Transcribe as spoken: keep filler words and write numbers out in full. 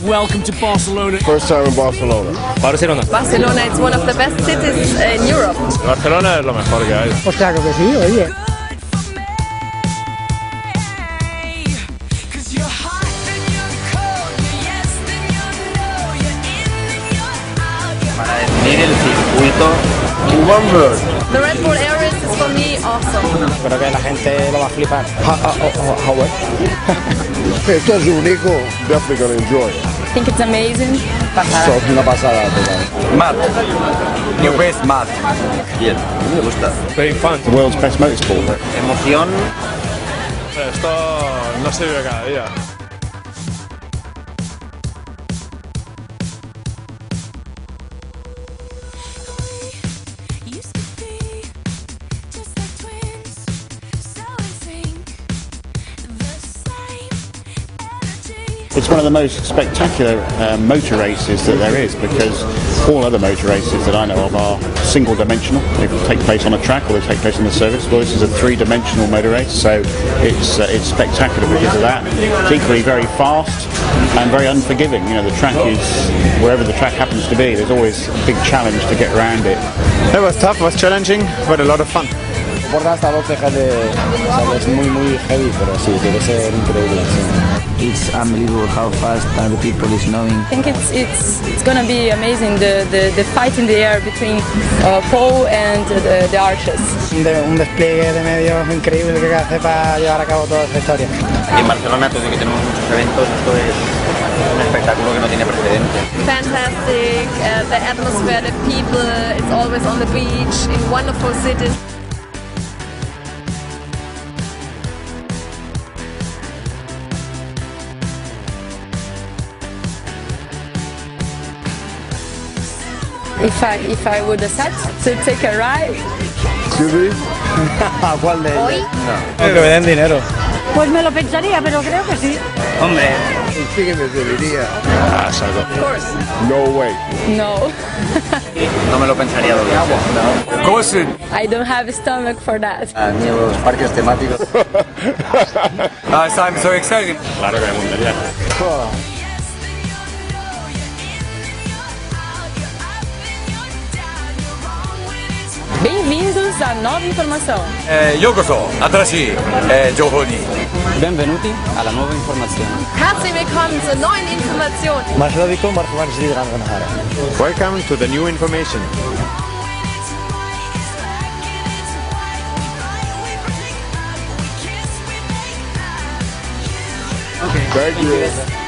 Welcome to Barcelona. First time in Barcelona. Barcelona. Barcelona, it's one of the best cities in Europe. Barcelona es lo mejor que hay. Pues claro que sí, oye. Para definir el circuito, One word. The Red Bull Air Race is for me awesome. Creo que la gente lo va a flipar. Esto es único. Definitely gonna enjoy it. I think it's amazing. So, una pasada total. Mad. New West Mad. Bien, me gusta. Very fun. The world's best motorsport. Emoción. Esto no se vive cada día. It's one of the most spectacular uh, motor races that there is, because all other motor races that I know of are single-dimensional. They take place on a track or they take place on the surface. Well, this is a three-dimensional motor race, so it's uh, it's spectacular because of that. It's equally very fast and very unforgiving. You know, the track is, wherever the track happens to be, there's always a big challenge to get around it. It was tough, it was challenging, but a lot of fun. Por hasta dos cejas de... O sea, es muy, muy heavy, pero sí, debe ser increíble. Sí. It's unbelievable how fast the people is knowing. I think it's it's it's gonna be amazing, the the, the fight in the air between uh, Paul and the, the archers. Un, de, un despliegue de medios increíble que hace para llevar a cabo toda esta historia. Aquí en Barcelona, todo que tenemos muchos eventos, esto es un espectáculo que no tiene precedentes. Fantastic, uh, the atmosphere, the people, it's always on the beach in wonderful cities. If I if I would decide to take a ride. Excuse me? ¿Cuál de ellos? No. Que me den dinero. Pues me lo pensaría, pero creo que sí. Hombre. Sí que me serviría. Ah, salgo. Of course. No way. No. No me lo pensaría doble. No. Of course it. I don't have a stomach for that. A mí los parques temáticos. Ah, I'm so excited. Claro que me mundaría. Bem-vindos à nova informação. Eh, yokoso, atarashi, eh, jouhou ni. Benvenuti alla nuova informazione. Herzlich willkommen zur neuen Information. مرحبا بكم مرحبا جديد عن غنهارة. Welcome to the new information. Thank you.